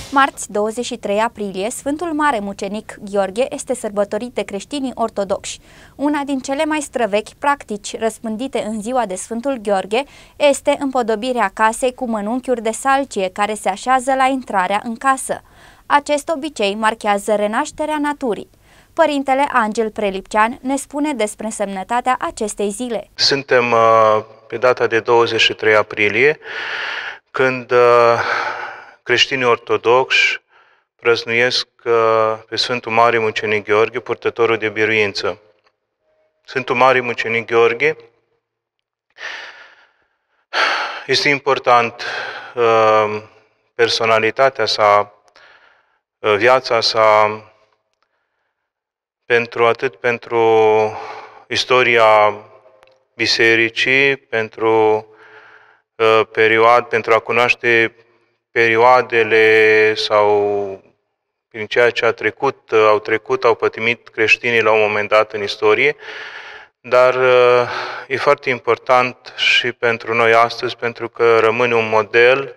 Marți, 23 aprilie, Sfântul Mare Mucenic Gheorghe este sărbătorit de creștinii ortodoxi. Una din cele mai străvechi practici răspândite în ziua de Sfântul Gheorghe este împodobirea casei cu mănunchiuri de salcie care se așează la intrarea în casă. Acest obicei marchează renașterea naturii. Părintele Angel Prelipcean ne spune despre însemnătatea acestei zile. Suntem pe data de 23 aprilie, când creștinii ortodoxi prăznuiesc pe Sfântul Mare Mucenic Gheorghe, purtătorul de biruință. Sfântul Mare Mucenic Gheorghe este important personalitatea sa, viața sa, atât pentru istoria bisericii, pentru a cunoaște perioadele sau prin ceea ce au pătimit creștinii la un moment dat în istorie, dar e foarte important și pentru noi astăzi, pentru că rămâne un model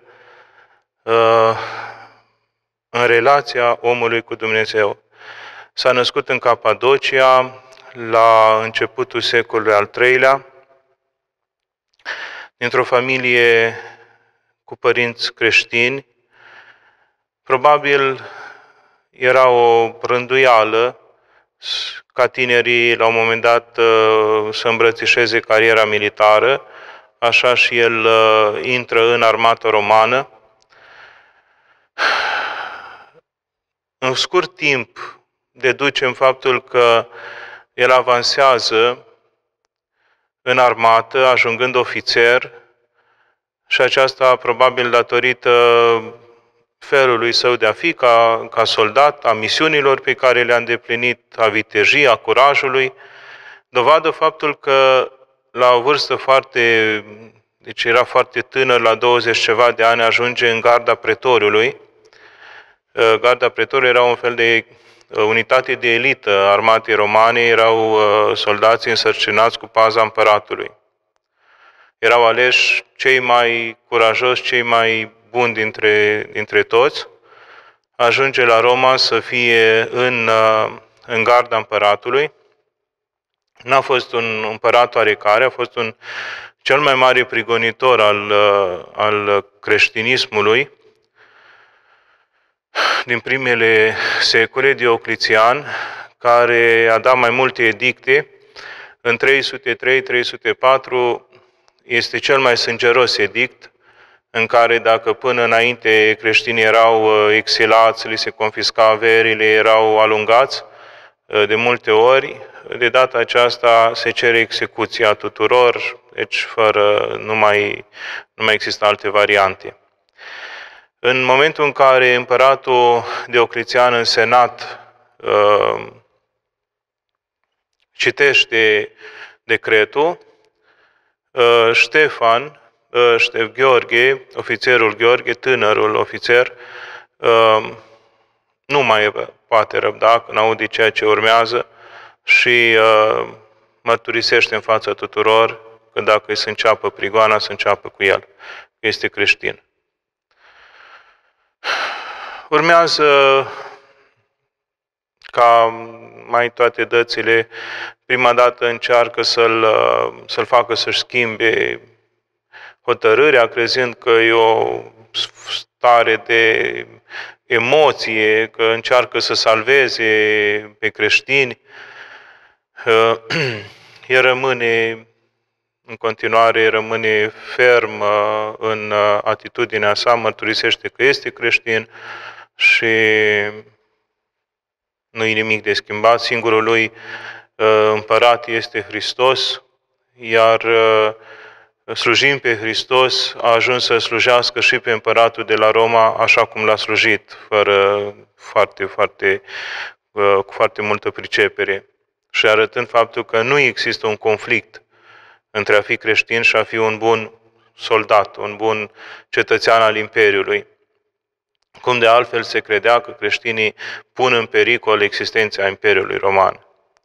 în relația omului cu Dumnezeu. S-a născut în Capadocia la începutul secolului al III-lea, dintr-o familie cu părinți creștini. Probabil era o rânduială ca tinerii la un moment dat să îmbrățișeze cariera militară, așa și el intră în armata romană. În scurt timp deducem faptul că el avansează în armată, ajungând ofițer, și aceasta probabil datorită felului său de a fi ca soldat, a misiunilor pe care le-a îndeplinit, a vitejii, a curajului, dovadă faptul că la o vârstă deci era foarte tânăr, la 20 ceva de ani, ajunge în garda pretoriului. Garda pretoriului era un fel de unitate de elită a armatei romane, erau soldații însărcinați cu paza împăratului. Erau aleși cei mai curajoși, cei mai buni dintre toți. Ajunge la Roma să fie în garda împăratului. N-a fost un împărat oarecare, a fost cel mai mare prigonitor al creștinismului din primele secole, Diocletian, care a dat mai multe edicte. În 303-304 este cel mai sângeros edict, în care dacă până înainte creștinii erau exilați, li se confisca averile, erau alungați de multe ori, de data aceasta se cere execuția tuturor, deci nu mai există alte variante. În momentul în care împăratul Diocletian în senat citește decretul, Gheorghe, ofițerul Gheorghe, tânărul ofițer, nu mai poate răbda când aude ceea ce urmează și mărturisește în fața tuturor că dacă îi se înceapă prigoana, să înceapă cu el, că este creștin. Urmează, ca mai toate dățile, prima dată încearcă să-l facă să-și schimbe hotărârea, crezând că e o stare de emoție, că încearcă să salveze pe creștini. El în continuare rămâne ferm în atitudinea sa, mărturisește că este creștin și nu e nimic de schimbat. Singurul lui împărat este Hristos, iar slujind pe Hristos a ajuns să slujească și pe împăratul de la Roma așa cum l-a slujit, cu foarte multă pricepere și arătând faptul că nu există un conflict între a fi creștin și a fi un bun soldat, un bun cetățean al Imperiului. Cum de altfel se credea că creștinii pun în pericol existența Imperiului Roman.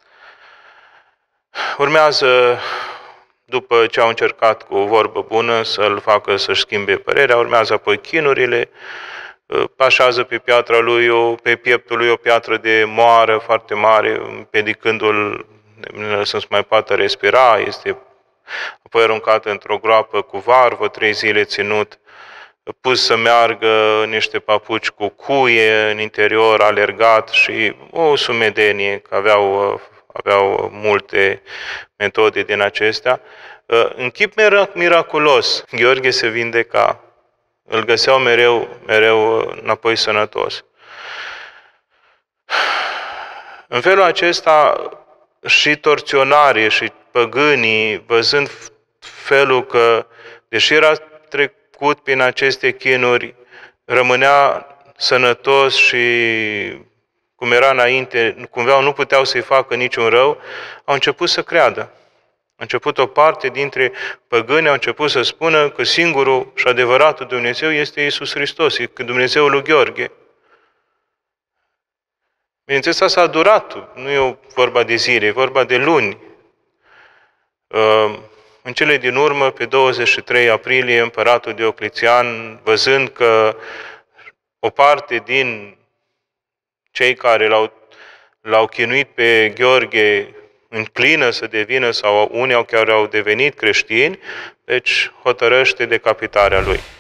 Urmează, după ce au încercat cu o vorbă bună să-l facă să-și schimbe părerea, urmează apoi chinurile, așează pe piatra lui, pe pieptul lui o piatră de moară foarte mare, împiedicându-l să-și mai poată respira, este apoi aruncat într-o groapă cu varvă, 3 zile ținut, pus să meargă în niște papuci cu cuie în interior, alergat și o sumedenie, că aveau multe metode din acestea. În chip miraculos, Gheorghe se vindeca, îl găseau mereu înapoi sănătos. În felul acesta, și torționarii și păgânii, văzând felul că, deși era trecut prin aceste chinuri, rămânea sănătos și cum era înainte, cumva nu puteau să-i facă niciun rău, au început să creadă. A început o parte dintre păgâni, au început să spună că singurul și adevăratul Dumnezeu este Iisus Hristos, că Dumnezeul lui Gheorghe. Bineînțeles, asta a durat, nu e vorba de zile, e vorba de luni. În cele din urmă, pe 23 aprilie, împăratul Diocletian, văzând că o parte din cei care l-au chinuit pe Gheorghe înclină să devină, sau unii chiar au devenit creștini, deci hotărăște decapitarea lui.